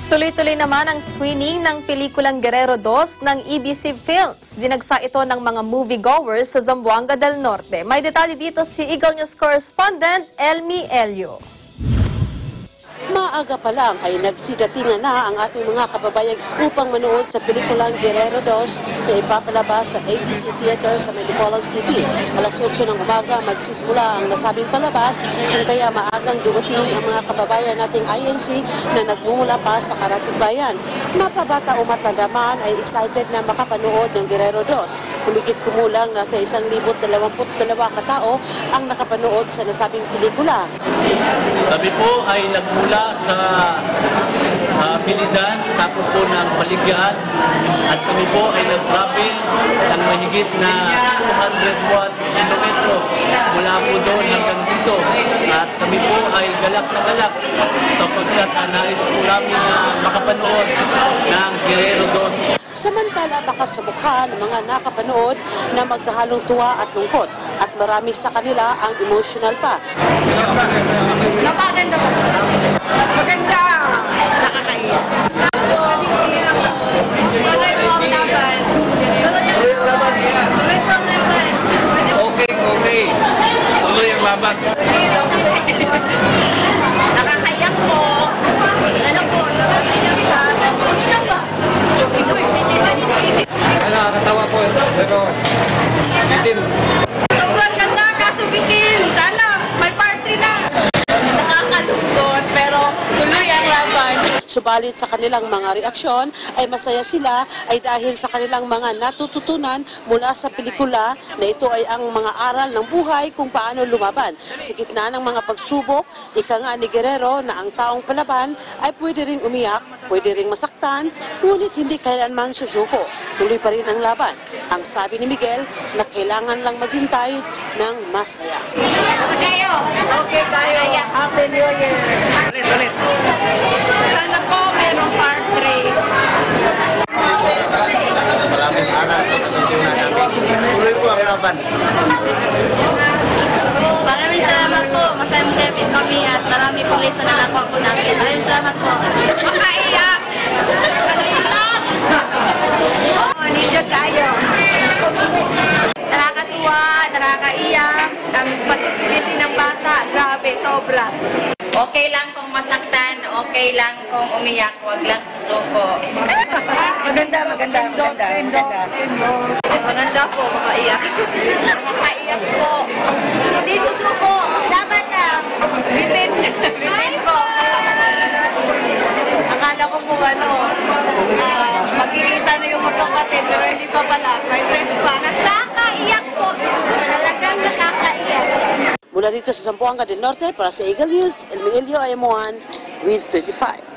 Tuloy-tuloy naman ang screening ng Pelikulang Guerrero 2 ng EBC Films. Dinagsa ito ng mga moviegoers sa Zamboanga del Norte. May detalye dito si Eagle News correspondent Elmi Elio. Maaga pa lang ay nagsidatingan na ang ating mga kababayan upang manood sa pelikulang Guerrero 2 na ipapalabas sa ABC Theater sa Pelikulang City. Alas 8 ng umaga magsisimula ang nasabing palabas, kung kaya maagang dumating ang mga kababayan nating INC na nagmumula pa sa Karatig Bayan. Mapabata o matalaman ay excited na makapanood ng Guerrero 2. Humigit kumulang nasa 1,022 katao ang nakapanood sa nasabing pelikula. Kami po ay nagmula sa Bilidan, sakop po ng Paligyan, at kami po ay nag-travel ng mahigit na 201 kilometro mula po doon hanggang dito. At kami po ay galak na galak sapagkat nais po namin na makapanood ng Guerrero 2. Samantala, baka sa mukha ng mga nakapanood na magkahalong tuwa at lungkot at marami sa kanila ang emotional pa. Napaganda po. Maganda. Nakakaiyak. Tuloy po ang laban. Okay. Tuloy ang laban. Nakakaiyak po. Ano po? Nakakatawa po, pero bitin. Sobrang ganda, kaso bitin. Sana may party na. Nakakalungkot, pero tuloy ang laban. Subalit sa kanilang mga reaksyon ay masaya sila ay dahil sa kanilang mga natututunan mula sa pelikula na ito ay ang mga aral ng buhay kung paano lumaban. Sa gitna ng mga pagsubok, ika nga ni Guerrero na ang taong palaban ay pwede ring umiyak, pwede ring masaktan, ngunit hindi kailanman susuko. Tuloy pa rin ang laban. Ang sabi ni Miguel na kailangan lang maghintay ng masaya. Okay tayo. Happy New Year. Ulit. Sana po merong part 3. Maraming aral sa natutunan namin. Tuloy po ang laban. Maraming salamat po. Masaya-masaya kami at marami pong lesson na nakuha po namin. Maraming salamat po. Makaiyak! Ninyo tayo. Nakakatuwa, nakakaiyak. Ang positivity ng bata, grabe, sobra. Okay lang kung masaktan, okay lang kung umiyak, wag lang susuko. Maganda. Maganda po, makaiyak. Makaiyak po. Hindi susuko, laban lang. Bitin po. Akala ko po magkikita na yung magkapatid, pero hindi pa pala. May friends pa. Nakakaiyak po. Talagang nakakaiyak. Mula dito sa Zamboanga del Norte para sa Eagle News, Elmi Elio, IM1, Reads 25.